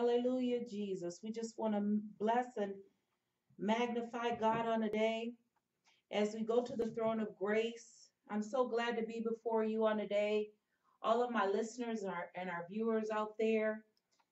Hallelujah, Jesus. We just want to bless and magnify God on a day as we go to the throne of grace. I'm so glad to be before you on a day. All of my listeners and our viewers out there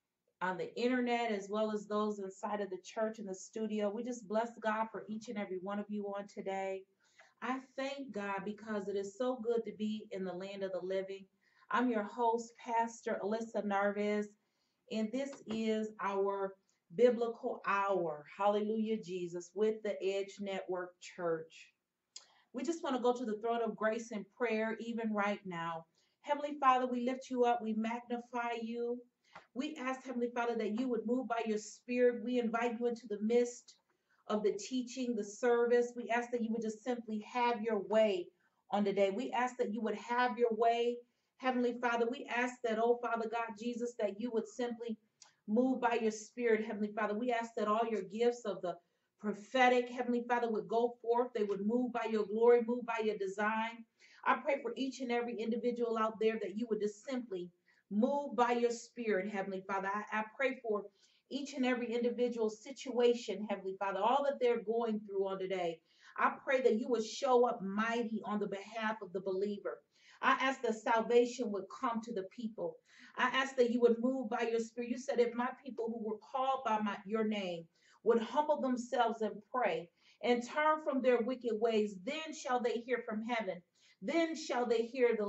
on the internet, as well as those inside of the church and the studio. We just bless God for each and every one of you on today. I thank God because it is so good to be in the land of the living. I'm your host, Pastor Allyssa Narvaez, and this is our biblical hour. Hallelujah, Jesus, with the Edge Network Church. We just want to go to the throne of grace in prayer, even right now. Heavenly Father, we lift you up, we magnify you. We ask, Heavenly Father, that you would move by your spirit. We invite you into the midst of the teaching, the service. We ask that you would just simply have your way on the day. We ask that you would have your way. Heavenly Father, we ask that, oh Father God, Jesus, that you would simply move by your spirit, Heavenly Father. We ask that all your gifts of the prophetic, Heavenly Father, would go forth. They would move by your glory, move by your design. I pray for each and every individual out there that you would just simply move by your spirit, Heavenly Father. I pray for each and every individual situation, Heavenly Father, all that they're going through on today. I pray that you would show up mighty on the behalf of the believer. I ask that salvation would come to the people. I ask that you would move by your spirit. You said, if my people who were called by your name would humble themselves and pray and turn from their wicked ways, then shall they hear from heaven. Then shall they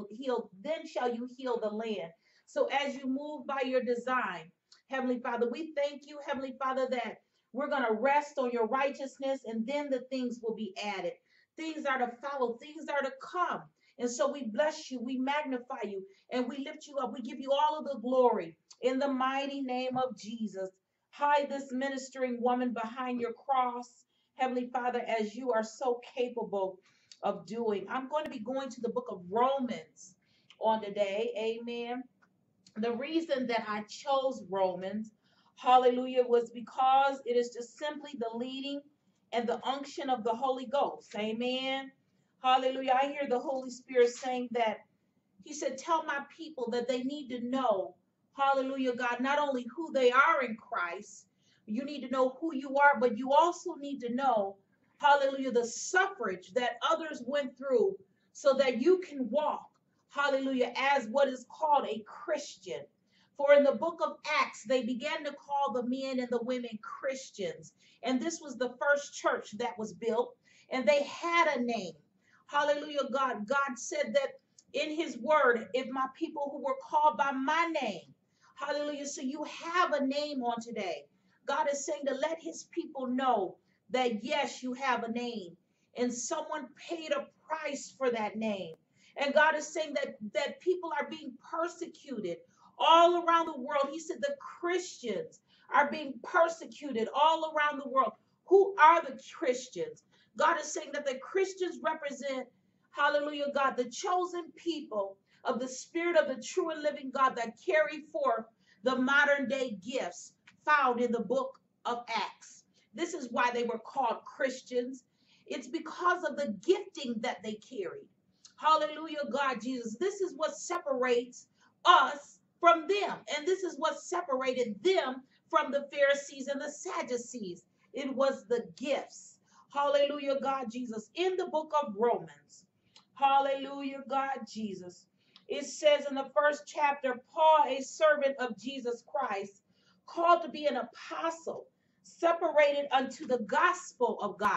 then shall you heal the land. So as you move by your design, Heavenly Father, we thank you, Heavenly Father, that we're going to rest on your righteousness and then the things will be added. Things are to follow, things are to come. And so we bless you, we magnify you, and we lift you up. We give you all of the glory in the mighty name of Jesus. Hide this ministering woman behind your cross, Heavenly Father, as you are so capable of doing. I'm going to be going to the book of Romans on today. Amen. The reason that I chose Romans, hallelujah, was because it is just simply the leading and the unction of the Holy Ghost. Amen. Hallelujah. I hear the Holy Spirit saying that he said, tell my people that they need to know, hallelujah, God, not only who they are in Christ, you need to know who you are, but you also need to know, hallelujah, the suffrage that others went through so that you can walk, hallelujah, as what is called a Christian. For in the book of Acts, they began to call the men and the women Christians. And this was the first church that was built, and they had a name. Hallelujah, God. God said that in his word, if my people who were called by my name, hallelujah. So you have a name on today. God is saying to let his people know that yes, you have a name and someone paid a price for that name. And God is saying that people are being persecuted all around the world. He said the Christians are being persecuted all around the world. Who are the Christians? God is saying that the Christians represent, hallelujah, God, the chosen people of the spirit of the true and living God that carry forth the modern day gifts found in the book of Acts. This is why they were called Christians. It's because of the gifting that they carried. Hallelujah, God, Jesus. This is what separates us from them. And this is what separated them from the Pharisees and the Sadducees. It was the gifts. Hallelujah, God, Jesus. In the book of Romans, hallelujah, God, Jesus. It says in the first chapter, Paul, a servant of Jesus Christ, called to be an apostle, separated unto the gospel of God.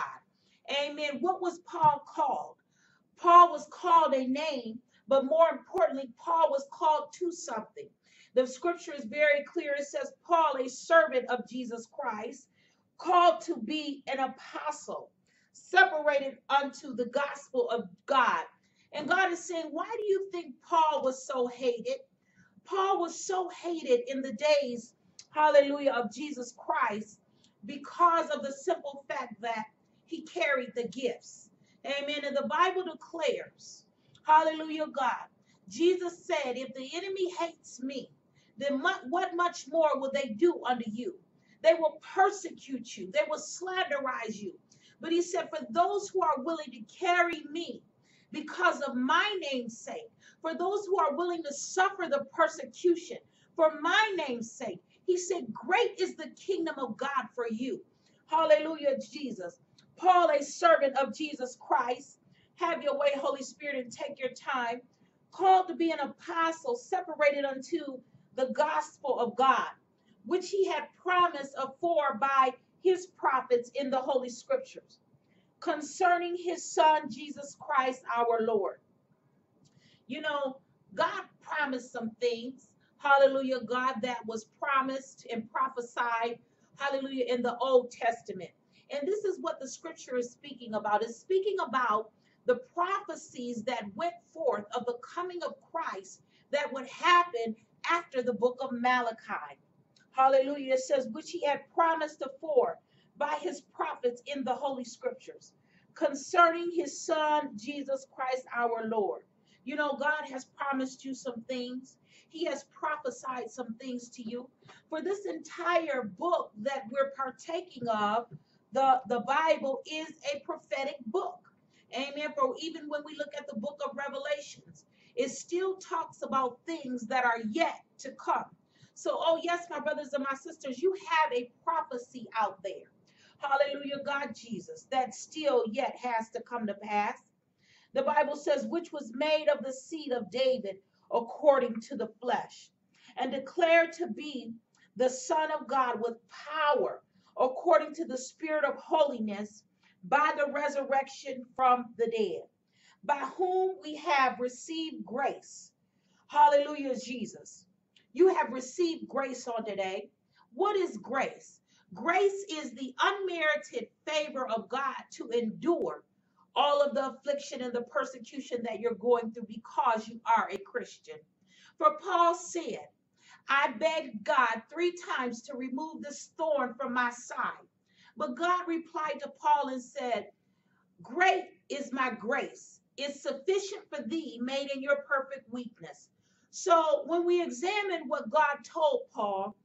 Amen. What was Paul called? Paul was called a name, but more importantly, Paul was called to something. The scripture is very clear. It says, Paul, a servant of Jesus Christ, called to be an apostle, separated unto the gospel of God. And God is saying, why do you think Paul was so hated? Paul was so hated in the days, hallelujah, of Jesus Christ because of the simple fact that he carried the gifts. Amen. And the Bible declares, hallelujah, God, Jesus said, if the enemy hates me, then what much more will they do unto you? They will persecute you. They will slanderize you. But he said, for those who are willing to carry me because of my name's sake, for those who are willing to suffer the persecution for my name's sake, He said, great is the kingdom of God for you. Hallelujah, Jesus. Paul, a servant of Jesus Christ, have your way, Holy Spirit, and take your time. Called to be an apostle, separated unto the gospel of God, which he had promised afore by his prophets in the Holy Scriptures, concerning his son, Jesus Christ, our Lord. You know, God promised some things. Hallelujah. God, that was promised and prophesied. Hallelujah. In the Old Testament. And this is what the scripture is speaking about. It's speaking about the prophecies that went forth of the coming of Christ that would happen after the book of Malachi. Hallelujah. It says, which he had promised afore by his prophets in the Holy Scriptures, concerning his son, Jesus Christ, our Lord. You know, God has promised you some things. He has prophesied some things to you. For this entire book that we're partaking of, the Bible is a prophetic book. Amen. For even when we look at the book of Revelations, it still talks about things that are yet to come. So, oh yes, my brothers and my sisters, you have a prophecy out there. Hallelujah, God Jesus, that still yet has to come to pass. The Bible says, which was made of the seed of David according to the flesh, and declared to be the Son of God with power according to the Spirit of holiness by the resurrection from the dead, by whom we have received grace. Hallelujah, Jesus. You have received grace on today. What is grace? Grace is the unmerited favor of God to endure all of the affliction and the persecution that you're going through because you are a Christian. For Paul said, I begged God 3 times to remove this thorn from my side. But God replied to Paul and said, great is my grace. It's sufficient for thee, made in your perfect weakness. So when we examine what God told Paul,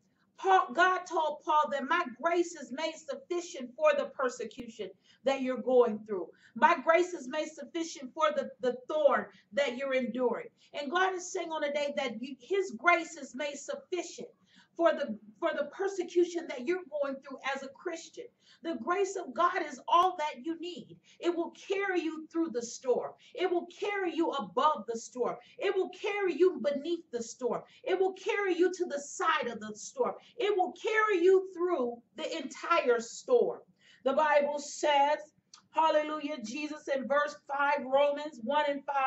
God told Paul that my grace is made sufficient for the persecution that you're going through. My grace is made sufficient for the thorn that you're enduring. And God is saying on a day that his grace is made sufficient for the persecution that you're going through as a Christian. The grace of God is all that you need. It will carry you through the storm. It will carry you above the storm. It will carry you beneath the storm. It will carry you to the side of the storm. It will carry you through the entire storm. The Bible says, hallelujah, Jesus, in verse 5, Romans 1 and 5,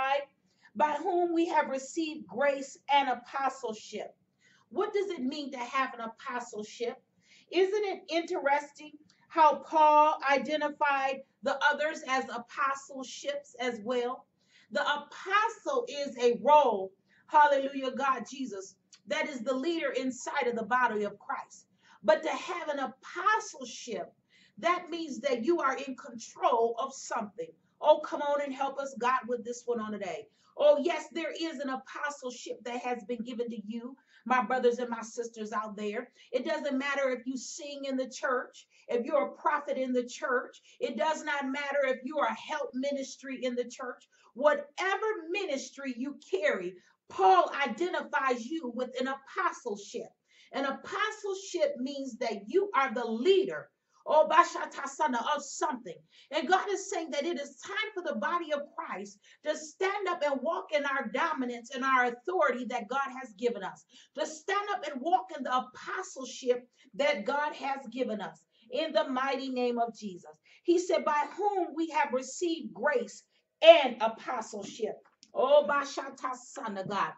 by whom we have received grace and apostleship. What does it mean to have an apostleship? Isn't it interesting how Paul identified the others as apostleships as well? The apostle is a role, hallelujah, God Jesus, that is the leader inside of the body of Christ. But to have an apostleship, that means that you are in control of something. Oh, come on and help us, God, with this one on today. Oh, yes, there is an apostleship that has been given to you, my brothers and my sisters out there. It doesn't matter if you sing in the church, if you're a prophet in the church. It does not matter if you are a help ministry in the church. Whatever ministry you carry, Paul identifies you with an apostleship. An apostleship means that you are the leader, oh, Bashatasana, of something. And God is saying that it is time for the body of Christ to stand up and walk in our dominance and our authority that God has given us, to stand up and walk in the apostleship that God has given us in the mighty name of Jesus. He said, by whom we have received grace and apostleship. Oh, Bashatasana, God,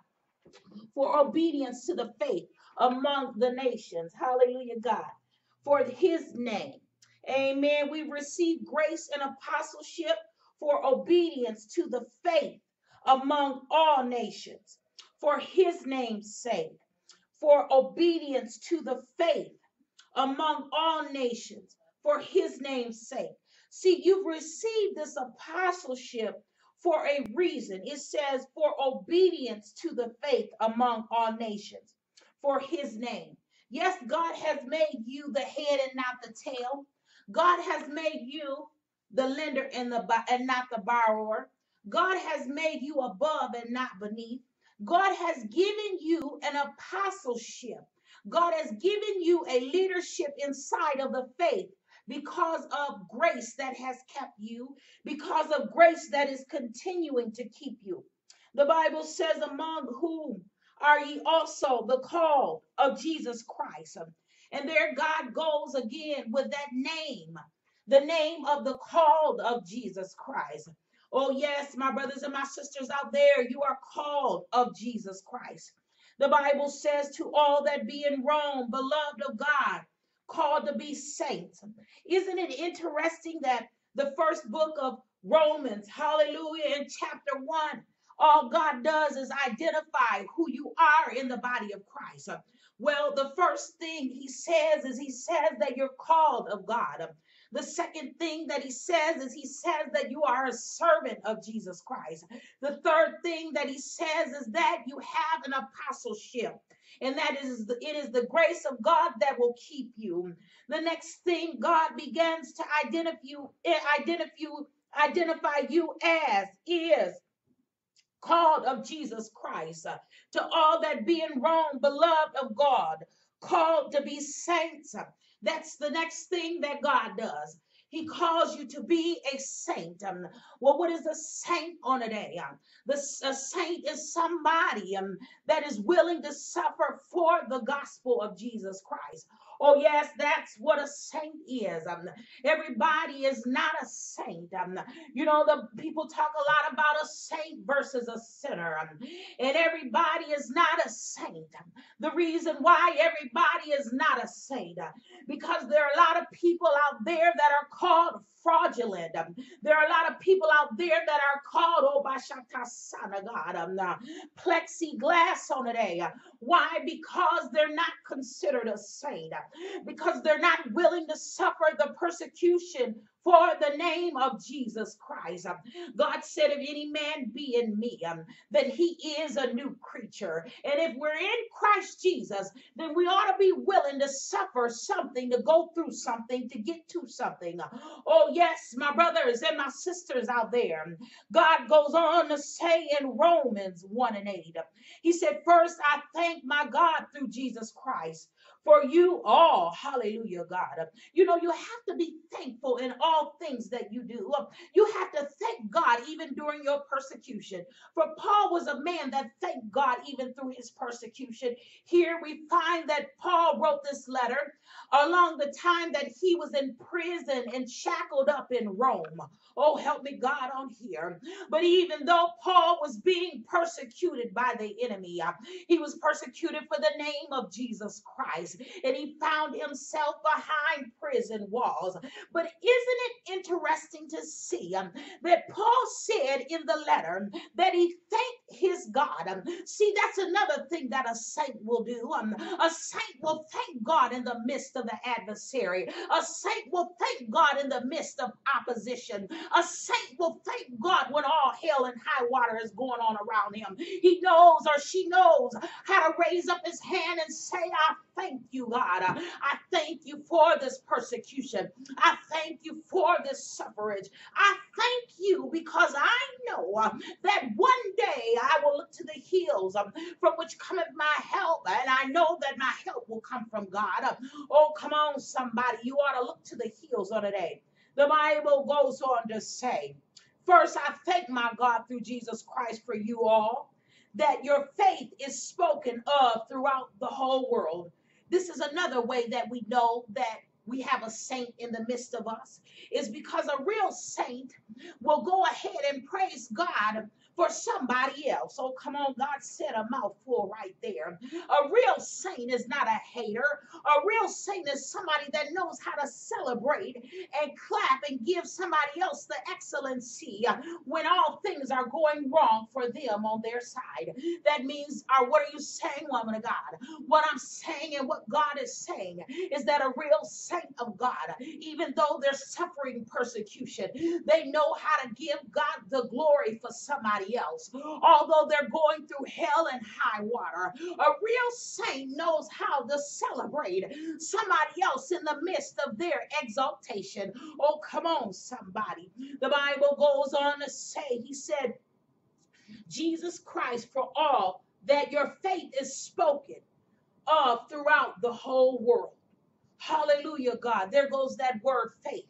for obedience to the faith among the nations. Hallelujah, God. For his name. Amen. We receive grace and apostleship for obedience to the faith among all nations. For his name's sake. For obedience to the faith among all nations. For his name's sake. See, you've received this apostleship for a reason. It says for obedience to the faith among all nations, for his name. Yes, God has made you the head and not the tail. God has made you the lender and not the borrower. God has made you above and not beneath. God has given you an apostleship. God has given you a leadership inside of the faith because of grace that has kept you, because of grace that is continuing to keep you. The Bible says, among whom are ye also the called of Jesus Christ? And there God goes again with that name, the name of the called of Jesus Christ. Oh, yes, my brothers and my sisters out there, you are called of Jesus Christ. The Bible says, to all that be in Rome, beloved of God, called to be saints. Isn't it interesting that the first book of Romans, hallelujah, in chapter 1, all God does is identify who you are in the body of Christ. Well, the first thing he says is he says that you're called of God. The second thing that he says is he says that you are a servant of Jesus Christ. The third thing that he says is that you have an apostleship. And that is it is the grace of God that will keep you. The next thing God begins to identify you as is called of Jesus Christ. To all that be in Rome, beloved of God, called to be saints. That's the next thing that God does. He calls you to be a saint. Well, what is a saint on a day? A saint is somebody that is willing to suffer for the gospel of Jesus Christ. Oh, yes, that's what a saint is. Everybody is not a saint. You know, the people talk a lot about a saint versus a sinner, and everybody is not a saint. The reason why everybody is not a saint, because there are a lot of people out there that are called fraudulent. There are a lot of people out there that are called, oh, Bashatasana God, plexiglass on a day. Why? Because they're not considered a saint, because they're not willing to suffer the persecution for the name of Jesus Christ. God said, if any man be in me, that he is a new creature. And if we're in Christ Jesus, then we ought to be willing to suffer something, to go through something, to get to something. Oh, yes, my brothers and my sisters out there. God goes on to say in Romans 1 and 8, he said, first, I thank my God through Jesus Christ for you all. Hallelujah, God. You know, you have to be thankful in all things that you do. You have to thank God even during your persecution. For Paul was a man that thanked God even through his persecution. Here we find that Paul wrote this letter along the time that he was in prison and shackled up in Rome. Oh, help me, God, on here. But even though Paul was being persecuted by the enemy, he was persecuted for the name of Jesus Christ, and he found himself behind prison walls. But isn't it interesting to see that Paul said in the letter that he thanked his God? See, that's another thing that a saint will do. A saint will thank God in the midst of the adversary. A saint will thank God in the midst of opposition. A saint will thank God when all hell and high water is going on around him. He knows, or she knows, how to raise up his hand and say, I thank you, God. I thank you for this persecution. I thank you for this suffrage. I thank you because I know that one day I will look to the hills from which cometh my help, and I know that my help will come from God. Oh, come on, somebody. You ought to look to the hills on a day. The Bible goes on to say, first, I thank my God through Jesus Christ for you all, that your faith is spoken of throughout the whole world. This is another way that we know that we have a saint in the midst of us, is because a real saint will go ahead and praise God for somebody else. Oh, come on, God said a mouthful right there. A real saint is not a hater. A real saint is somebody that knows how to celebrate and clap and give somebody else the excellency when all things are going wrong for them on their side. That means, what are you saying, woman of God? What I'm saying and what God is saying is that a real saint of God, even though they're suffering persecution, they know how to give God the glory for somebody else. Although they're going through hell and high water, a real saint knows how to celebrate somebody else in the midst of their exaltation. Oh, come on, somebody. The Bible goes on to say, he said, Jesus Christ, for all that your faith is spoken throughout the whole world. Hallelujah, God. There goes that word faith.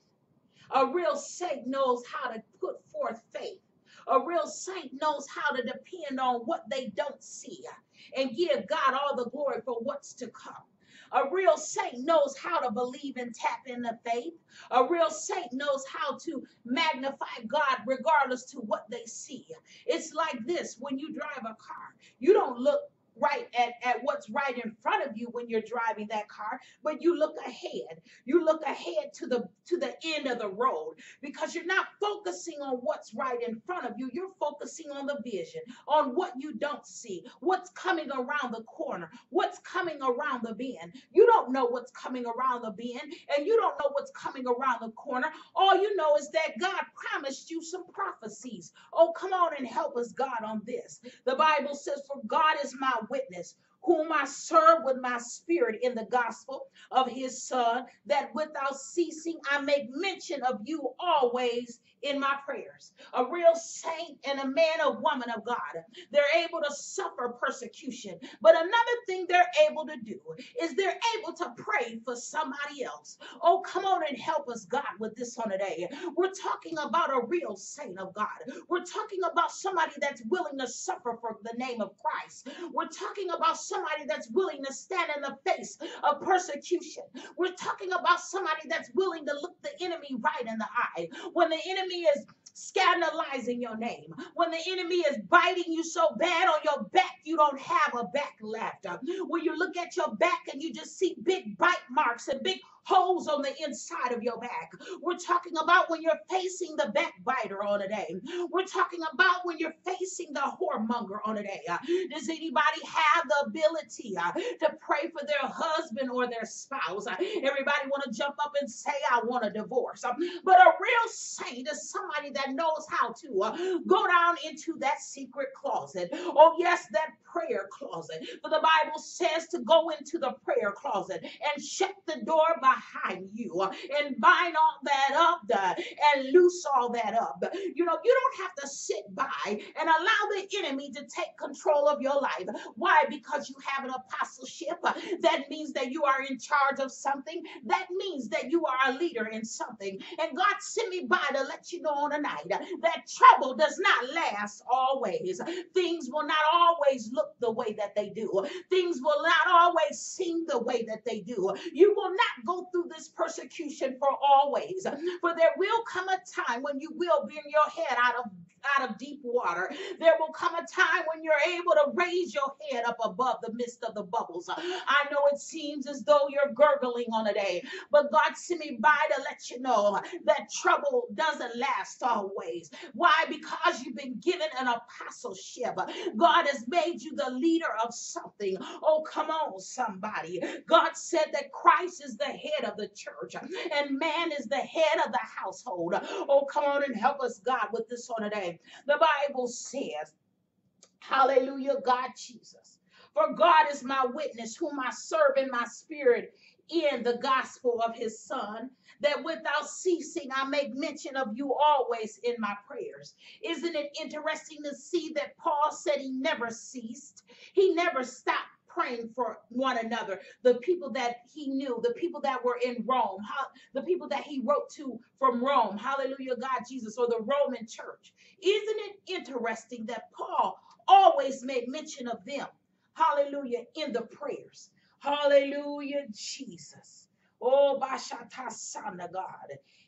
A real saint knows how to put forth faith. A real saint knows how to depend on what they don't see and give God all the glory for what's to come. A real saint knows how to believe and tap into faith. A real saint knows how to magnify God regardless to what they see. It's like this: when you drive a car, you don't look right at what's right in front of you when you're driving that car, but you look ahead. You look ahead to the end of the road, because you're not focusing on what's right in front of you. You're focusing on the vision, on what you don't see, what's coming around the corner, what's coming around the bend. You don't know what's coming around the bend, and you don't know what's coming around the corner. All you know is that God promised you some prophecies. Oh, come on and help us, God, on this. The Bible says, "For God is my witness, whom I serve with my spirit in the gospel of his Son, that without ceasing I make mention of you always in my prayers." A real saint and a man or woman of God, they're able to suffer persecution. But another thing they're able to do is they're able to pray for somebody else. Oh, come on and help us, God, with this on today. We're talking about a real saint of God. We're talking about somebody that's willing to suffer for the name of Christ. We're talking about somebody that's willing to stand in the face of persecution. We're talking about somebody that's willing to look the enemy right in the eye. When the enemy is scandalizing your name, when the enemy is biting you so bad on your back you don't have a back left, when you look at your back and you just see big bite marks and big holes on the inside of your back. We're talking about when you're facing the backbiter on a day. We're talking about when you're facing the whoremonger on a day. Does anybody have the ability to pray for their husband or their spouse? Everybody want to jump up and say, "I want a divorce." But a real saint is somebody that knows how to go down into that secret closet. Oh, yes, that prayer closet. For the Bible says to go into the prayer closet and shut the door behind you and bind all that up and loose all that up. You know, you don't have to sit by and allow the enemy to take control of your life. Why? Because you have an apostleship. That means that you are in charge of something. That means that you are a leader in something. And God sent me by to let you know on tonight that trouble does not last always. Things will not always look the way that they do. Things will not always seem the way that they do. You will not go through this persecution for always. For there will come a time when you will bring your head out of deep water. There will come a time when you're able to raise your head up above the midst of the bubbles. I know it seems as though you're gurgling on a day, but God sent me by to let you know that trouble doesn't last always. Why? Because you've been given an apostleship. God has made you the leader of something. Oh, come on, somebody. God said that Christ is the head of the church and man is the head of the household. Oh, come on and help us, God, with this on today. The Bible says, hallelujah, God Jesus. "For God is my witness, whom I serve in my spirit in the gospel of his Son, that without ceasing I make mention of you always in my prayers." Isn't it interesting to see that Paul said he never ceased? He never stopped praying for one another, the people that he knew, the people that were in Rome, the people that he wrote to from Rome, hallelujah, God Jesus, or the Roman church. Isn't it interesting that Paul always made mention of them, hallelujah, in the prayers? Hallelujah, Jesus. Oh, Bashatasana, God.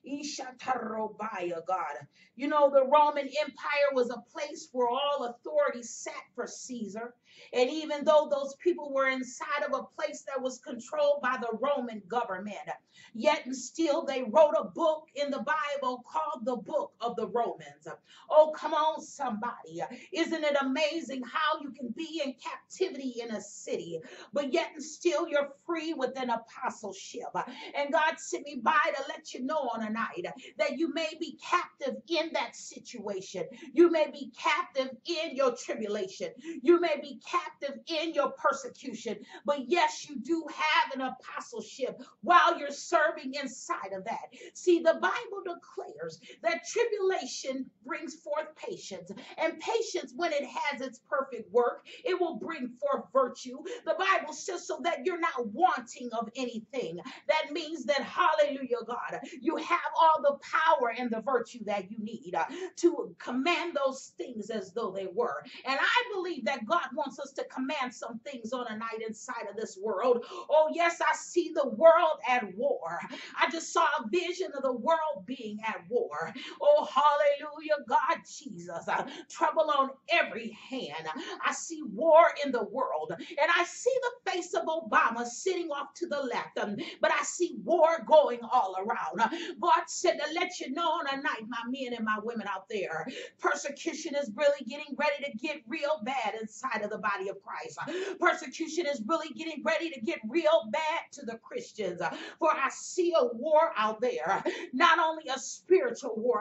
Ishatarobaya, God. You know, the Roman Empire was a place where all authority sat for Caesar. And even though those people were inside of a place that was controlled by the Roman government, yet and still they wrote a book in the Bible called the Book of the Romans. Oh, come on, somebody. Isn't it amazing how you can be in captivity in a city, but yet and still you're free with an apostleship? And God sent me by to let you know on a night, that you may be captive in that situation. You may be captive in your tribulation. You may be captive in your persecution. But yes, you do have an apostleship while you're serving inside of that. See, the Bible declares that tribulation brings forth patience, and patience, when it has its perfect work, it will bring forth virtue. The Bible says so that you're not wanting of anything. That means that, hallelujah, God, you have all the power and the virtue that you need to command those things as though they were. And I believe that God wants us to command some things on a night inside of this world. Oh, yes, I see the world at war. I just saw a vision of the world being at war. Oh, hallelujah, God, Jesus. Trouble on every hand. I see war in the world, and I see the face of Obama sitting off to the left, but I see war going all around. God said to let you know on a night, my men and my women out there, persecution is really getting ready to get real bad inside of the body of Christ. Persecution is really getting ready to get real bad to the Christians. For I see a war out there, not only a spiritual war,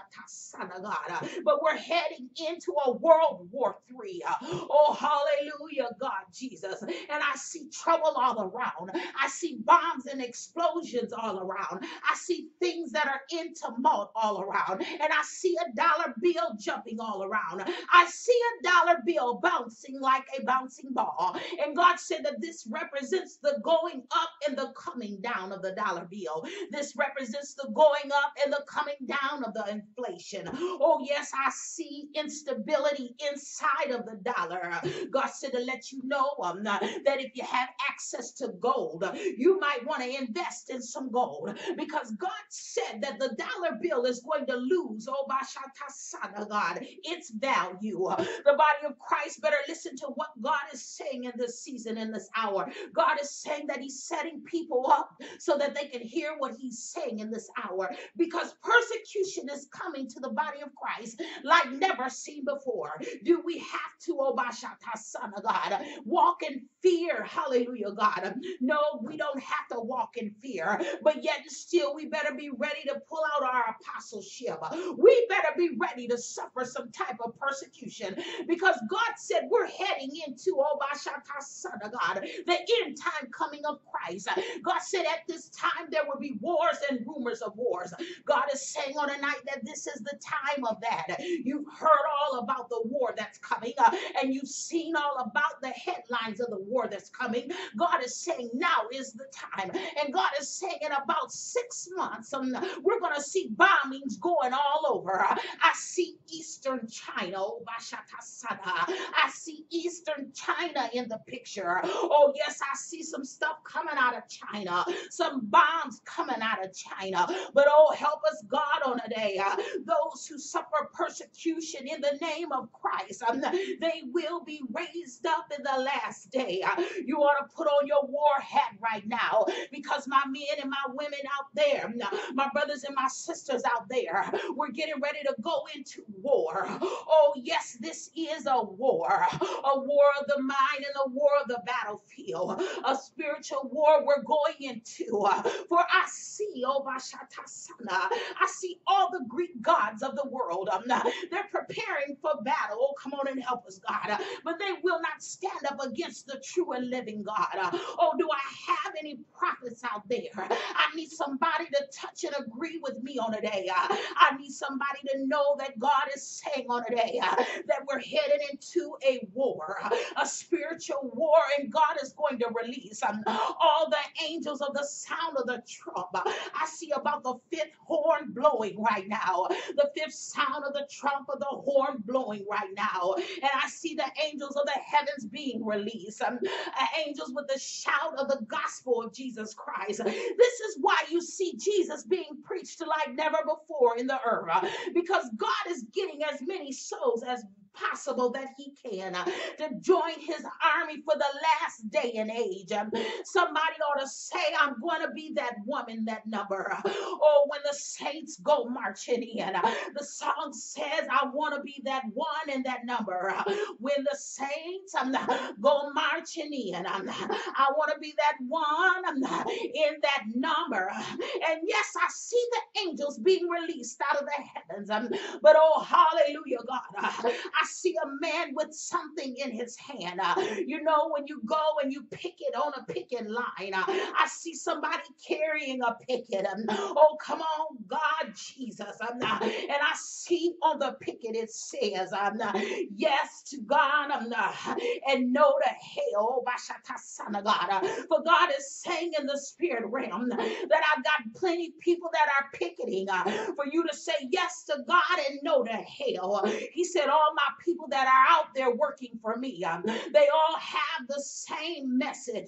God, but we're heading into a World War III. Oh, hallelujah, God, Jesus. And I see trouble all around. I see bombs and explosions all around. I see things that are in tumult all around. And I see a dollar bill jumping all around. I see a dollar bill bouncing like a bouncing ball. And God said that this represents the going up and the coming down of the dollar bill. This represents the going up and the coming down of the inflation. Oh, yes, I see instability inside of the dollar. God said to let you know that if you have access to gold, you might want to invest in some gold, because God said that the dollar bill is going to lose, oh, God, its value. The body of Christ better listen to what God is saying in this season, in this hour. God is saying that he's setting people up so that they can hear what he's saying in this hour, because persecution is coming to the body of Christ like never seen before. Do we have to, oh, son of God, walk in fear? Hallelujah, God. No, we don't have to walk in fear, but yet still we better be ready to pull out our apostleship. We better be ready to suffer some type of persecution, because God said we're heading into, oh, son of God, the end time coming of Christ. God said at this time there will be wars and rumors of wars. God is saying on a night that this is the time of that. You've heard all about the war that's coming, and you've seen all about the headlines of the war that's coming. God is saying now is the time. And God is saying in about 6 months, we're going to see bombings going all over. I see Eastern China. Oh, I see Eastern China in the picture. Oh, yes, I see some stuff coming out of China, some bombs coming out of China. But oh, help us, God, on a day. Those who suffer persecution in the name of Christ, they will be raised up in the last day. You ought to put on your war hat right now, because my men and my women out there, my brothers and my sisters out there, we're getting ready to go into war. Oh, yes, this is a war of the mind and a war of the battlefield, a spiritual war we're going into. For I see, oh, I see all the Greek gods of the world. They're preparing for battle. Oh, come on and help us, God. But they will not stand up against the true and living God. Oh, do I have any prophets out there? I need somebody to touch and agree with me on a day. I need somebody to know that God is saying on a day that we're headed into a war, a spiritual war, and God is going to release all the angels of the sound of the trump. I see about the fifth horn blowing right now, the fifth sound of the trump of the horn blowing right now, and I see the angels of the heavens being released, angels with the shout of the gospel of Jesus Christ. This is why you see Jesus being preached like never before in the earth, because God is getting as many souls as possible that he can to join his army for the last day and age. Somebody ought to say, I'm going to be that woman, that number. Oh, when the saints go marching in, the song says, I want to be that one and that number. When the saints go marching in, I want to be that one in that number. And yes, I see the angels being released out of the heavens. But oh, hallelujah, God. I see a man with something in his hand. You know, when you go and you pick it on a picket line, I see somebody carrying a picket. Oh, come on, God, Jesus. And I see on the picket it says, yes to God, and no to hell. God. For God is saying in the spirit realm that I've got plenty people that are picketing for you to say yes to God and no to hell. He said, all my people that are out there working for me, they all have the same message.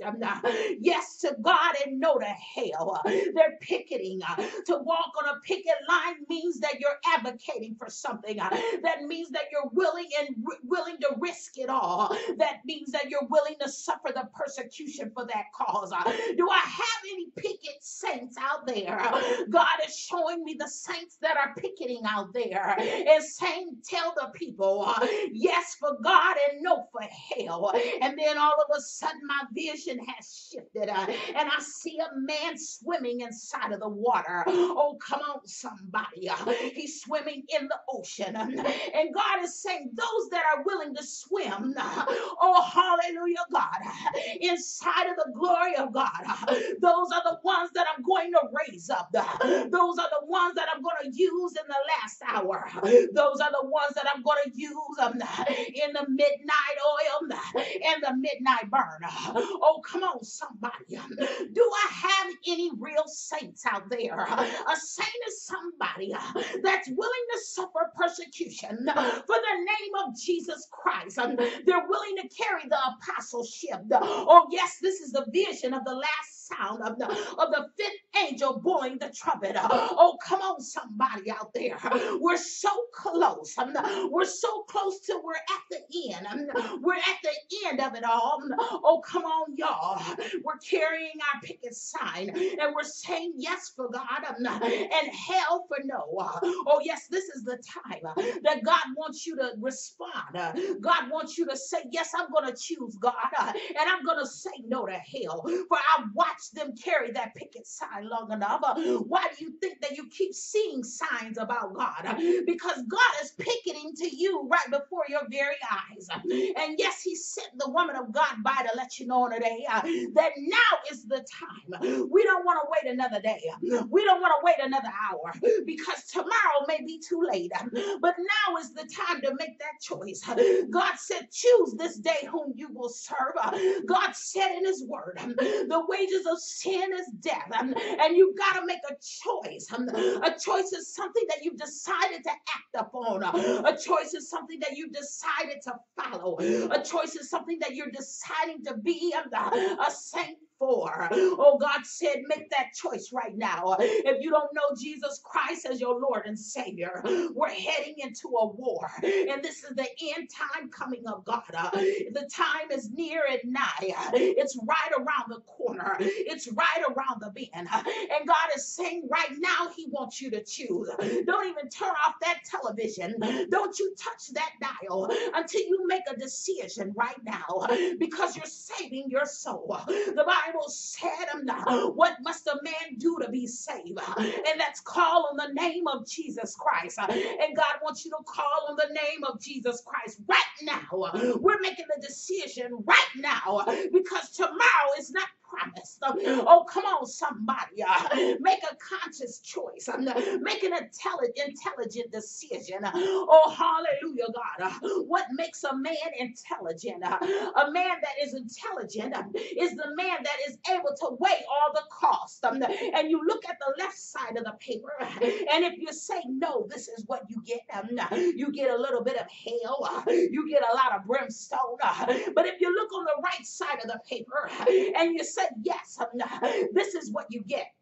Yes to God and no to hell. They're picketing. To walk on a picket line means that you're advocating for something. That means that you're willing willing to risk it all. That means that you're willing to suffer the persecution for that cause. Do I have any picket saints out there? God is showing me the saints that are picketing out there and saying, tell the people, yes for God and no for hell. And then all of a sudden my vision has shifted and I see a man swimming inside of the water. Oh, come on, somebody. He's swimming in the ocean. And God is saying, those that are willing to swim, oh, hallelujah, God, inside of the glory of God, those are the ones that I'm going to raise up. Those are the ones that I'm going to use in the last hour. Those are the ones that I'm going to use in the midnight oil and the midnight burn. Oh, come on, somebody. Do I have any real saints out there? A saint is somebody that's willing to suffer persecution for the name of Jesus Christ. They're willing to carry the apostleship. Oh, yes, this is the vision of the last sound of the fifth angel blowing the trumpet. Oh, come on, somebody out there. We're so close. We're so close till we're at the end. We're at the end of it all. Oh, come on, y'all. We're carrying our picket sign and we're saying yes for God and hell for no. Oh, yes, this is the time that God wants you to respond. God wants you to say, yes, I'm going to choose God and I'm going to say no to hell. For I watched them carry that picket sign long enough. Why do you think that you keep seeing signs about God? Because God is picketing to you right before your very eyes. And yes, he sent the woman of God by to let you know today that now is the time. We don't want to wait another day. We don't want to wait another hour because tomorrow may be too late. But now is the time to make that choice. God said, choose this day whom you will serve. God said in his word, the wages of sin is death. And you've got to make a choice. A choice is something that you've decided to act upon. A choice is something that you've decided to follow. A choice is something that you're deciding to be a saint for. Oh, God said, make that choice right now. If you don't know Jesus Christ as your Lord and Savior, we're heading into a war. And this is the end time coming of God. The time is near and nigh. It's right around the corner. It's right around the bend. And God is saying right now, he wants you to choose. Don't even turn off that television. Don't you touch that dial until you make a decision right now because you're saving your soul. The Bible said, what must a man do to be saved? And that's call on the name of Jesus Christ. And God wants you to call on the name of Jesus Christ right now. We're making the decision right now because tomorrow is not promised. Oh, come on, somebody. Make a conscious choice. Make an intelligent decision. Oh, hallelujah, God. What makes a man intelligent? A man that is intelligent is the man that is able to weigh all the cost. And you look at the left side of the paper, and if you say no, this is what you get. You get a little bit of hell. You get a lot of brimstone. But if you look on the right side of the paper, and you say yes, this is what you get.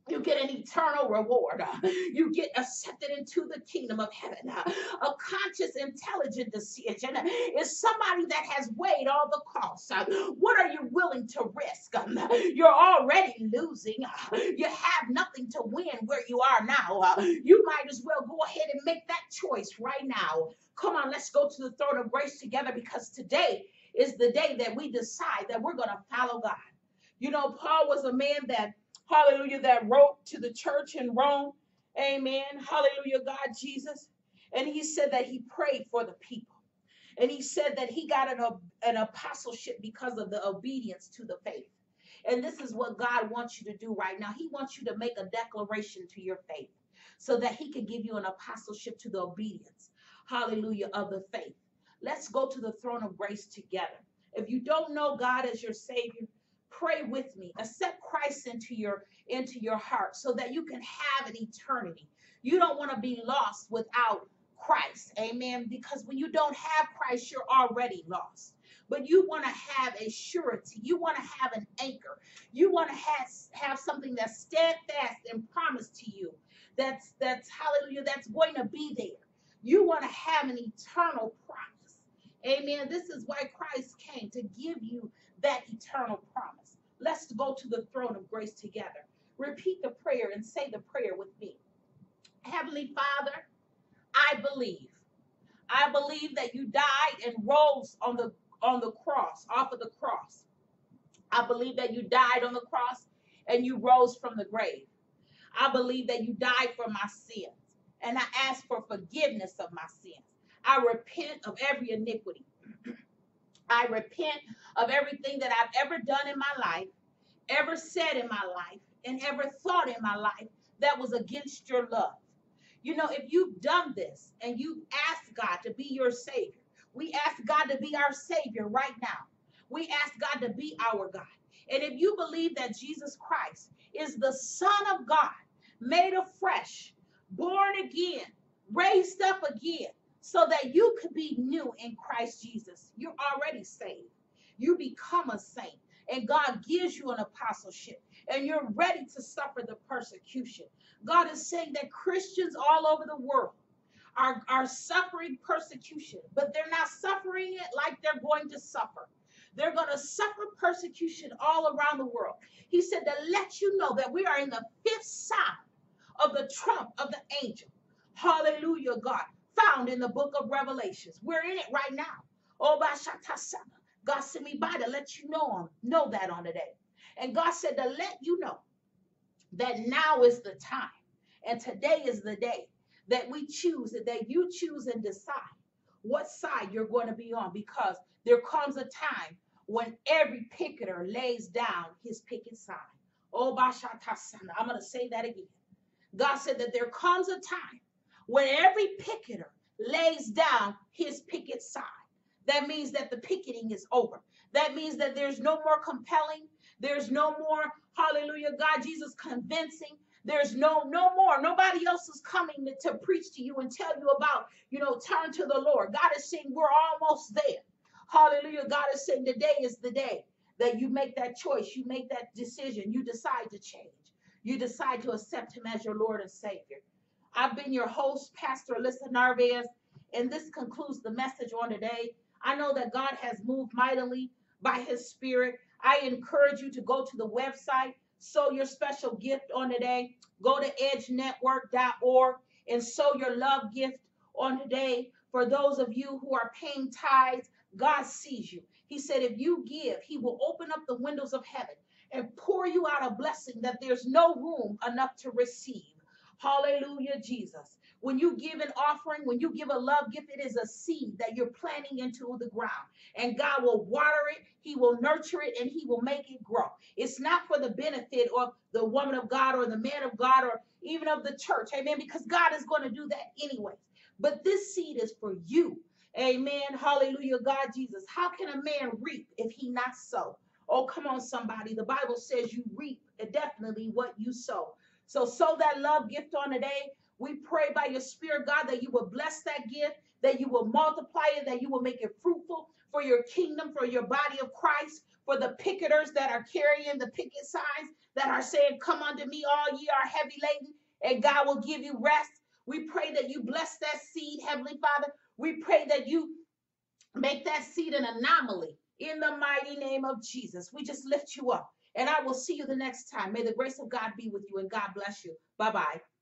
You get an eternal reward. You get accepted into the kingdom of heaven. A conscious, intelligent decision is somebody that has weighed all the costs. What are you willing to risk? You're already losing. You have nothing to win where you are now. You might as well go ahead and make that choice right now. Come on, let's go to the throne of grace together, because today is the day that we decide that we're going to follow God. You know, Paul was a man that, hallelujah, that wrote to the church in Rome. Amen. Hallelujah, God, Jesus. And he said that he prayed for the people. And he said that he got an apostleship because of the obedience to the faith. And this is what God wants you to do right now. He wants you to make a declaration to your faith so that he can give you an apostleship to the obedience, hallelujah, of the faith. Let's go to the throne of grace together. If you don't know God as your Savior, pray with me. Accept Christ into your heart so that you can have an eternity. You don't want to be lost without Christ. Amen. Because when you don't have Christ, you're already lost. But you want to have a surety. You want to have an anchor. You want to have something that's steadfast and promised to you. That's hallelujah, that's going to be there. You want to have an eternal promise. Amen. This is why Christ came, to give you that eternal promise. Let's go to the throne of grace together. Repeat the prayer and say the prayer with me. Heavenly Father, I believe. I believe that you died and rose on the cross, off of the cross. I believe that you died on the cross and you rose from the grave. I believe that you died for my sins, and I ask for forgiveness of my sins. I repent of every iniquity. I repent of everything that I've ever done in my life, ever said in my life, and ever thought in my life that was against your love. You know, if you've done this and you've asked God to be your Savior, we ask God to be our Savior right now. We ask God to be our God. And if you believe that Jesus Christ is the Son of God, made afresh, born again, raised up again, so that you could be new in Christ Jesus, you're already saved. You become a saint, and God gives you an apostleship, and you're ready to suffer the persecution. God is saying that Christians all over the world are suffering persecution, but they're not suffering it like they're going to suffer. They're going to suffer persecution all around the world. He said to let you know that we are in the fifth sound of the trump of the angel. Hallelujah, God. Found in the book of Revelations. We're in it right now. Oh, God sent me by to let you know that on today. And God said to let you know that now is the time. And today is the day that we choose, that you choose and decide what side you're going to be on, because there comes a time when every picketer lays down his picket sign. Oh, I'm going to say that again. God said that there comes a time when every picketer lays down his picket sign. That means that the picketing is over. That means that there's no more compelling. There's no more, hallelujah, God, Jesus, convincing. There's no more. Nobody else is coming to preach to you and tell you about, turn to the Lord. God is saying we're almost there. Hallelujah. God is saying today is the day that you make that choice. You make that decision. You decide to change. You decide to accept him as your Lord and Savior. I've been your host, Pastor Allyssa Narvaez, and this concludes the message on today. I know that God has moved mightily by his Spirit. I encourage you to go to the website, sow your special gift on today. Go to edgenetwork.org and sow your love gift on today. For those of you who are paying tithes, God sees you. He said if you give, he will open up the windows of heaven and pour you out a blessing that there's no room enough to receive. Hallelujah, Jesus. When you give an offering, when you give a love gift, it is a seed that you're planting into the ground. And God will water it, he will nurture it, and he will make it grow. It's not for the benefit of the woman of God or the man of God or even of the church. Amen. Because God is going to do that anyway. But this seed is for you. Amen. Hallelujah, God, Jesus. How can a man reap if he not sow? Oh, come on, somebody. The Bible says you reap definitely what you sow. So sow that love gift on today. We pray by your Spirit, God, that you will bless that gift, that you will multiply it, that you will make it fruitful for your kingdom, for your body of Christ, for the picketers that are carrying the picket signs that are saying, come unto me, all ye are heavy laden, and God will give you rest. We pray that you bless that seed, Heavenly Father. We pray that you make that seed an anomaly in the mighty name of Jesus. We just lift you up. And I will see you the next time. May the grace of God be with you and God bless you. Bye bye.